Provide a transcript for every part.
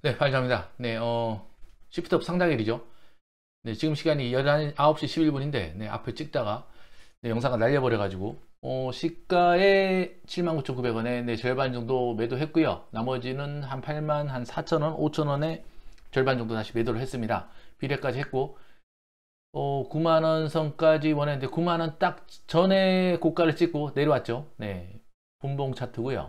네, 반갑습니다. 네, 시프트업 상당일이죠. 네, 지금 시간이 19시 11분인데, 네, 앞에 찍다가, 네, 영상을 날려버려가지고, 시가에 79,900원에, 네, 절반 정도 매도했고요. 나머지는 한 8만, 한 4,000원, 5,000원에 절반 정도 다시 매도를 했습니다. 비례까지 했고, 9만원 선까지 원했는데, 9만원 딱 전에 고가를 찍고 내려왔죠. 네, 분봉 차트고요.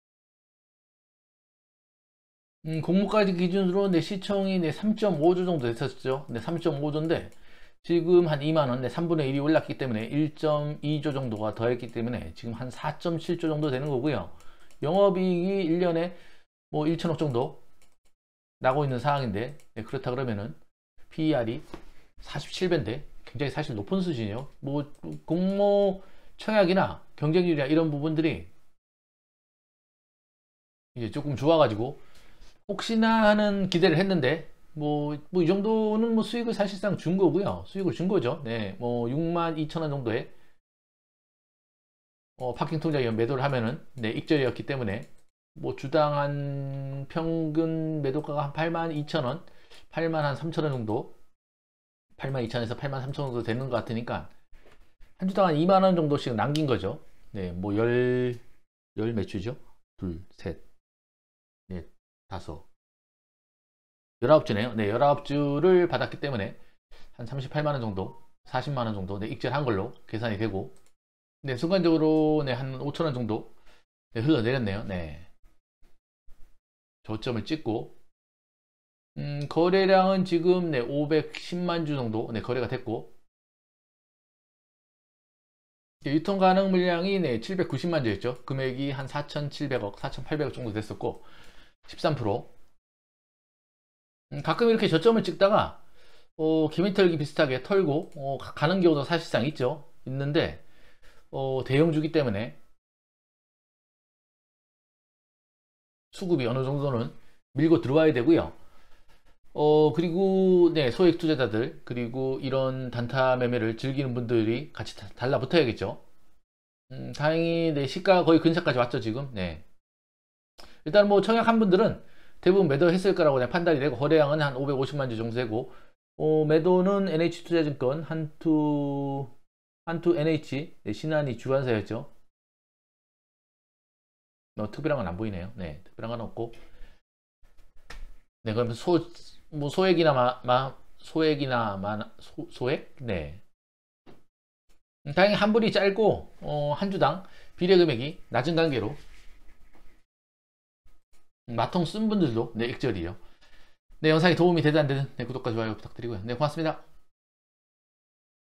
공모까지 기준으로 내 시총이 내 3.5조 정도 됐었죠. 네, 3.5조인데 지금 한 2만원, 네, 3분의 1이 올랐기 때문에 1.2조 정도가 더했기 때문에 지금 한 4.7조 정도 되는 거고요. 영업이익이 1년에 뭐 1천억 정도 나고 있는 상황인데, 네, 그렇다 그러면은 PER이 47배인데 굉장히 사실 높은 수준이에요. 뭐 공모 청약이나 경쟁률이나 이런 부분들이 이제 조금 좋아가지고 혹시나 하는 기대를 했는데 뭐 이 정도는 뭐 수익을 사실상 준 거고요. 수익을 준 거죠. 네, 뭐 6만 2천 원 정도에 파킹 통장에 매도를 하면은 네, 익절이었기 때문에 뭐 주당 한 평균 매도가가 한 8만 2천 원, 8만 한 3천 원 정도, 8만 2천 원에서 8만 3천 원 정도 되는 것 같으니까 한 주당 한 2만 원 정도씩 남긴 거죠. 네, 뭐 열 매출이죠. 둘, 셋, 넷, 다섯. 19주네요. 네, 19주를 받았기 때문에 한 38만원 정도, 40만원 정도, 네, 익절한 걸로 계산이 되고, 네, 순간적으로, 네, 한 5천원 정도, 네, 흘러내렸네요. 네. 저점을 찍고, 거래량은 지금, 네, 510만 주 정도, 네, 거래가 됐고, 네, 유통 가능 물량이, 네, 790만 주였죠. 금액이 한 4,700억, 4,800억 정도 됐었고, 13%. 가끔 이렇게 저점을 찍다가, 개미털기 비슷하게 털고 가는 경우도 사실상 있는데 대형주기 때문에 수급이 어느 정도는 밀고 들어와야 되고요. 그리고 네, 소액 투자자들 그리고 이런 단타 매매를 즐기는 분들이 같이 달라붙어야겠죠. 다행히 네, 시가 거의 근처까지 왔죠 지금. 네. 일단 뭐 청약한 분들은 대부분 매도했을 거라고 그냥 판단이 되고 거래량은 한 550만 주 정도 되고 매도는 NH투자증권 한투 NH, 네, 신한이 주관사였죠. 특별한 건 안 보이네요. 네, 특별한 건 없고. 네, 그러면 뭐 소액이나 소액? 네. 다행히 환불이 짧고, 한 주당 비례 금액이 낮은 관계로, 마통 쓴 분들도, 네, 익절이요. 네, 영상이 도움이 되든 안 되든, 네, 구독과 좋아요 부탁드리고요. 네, 고맙습니다.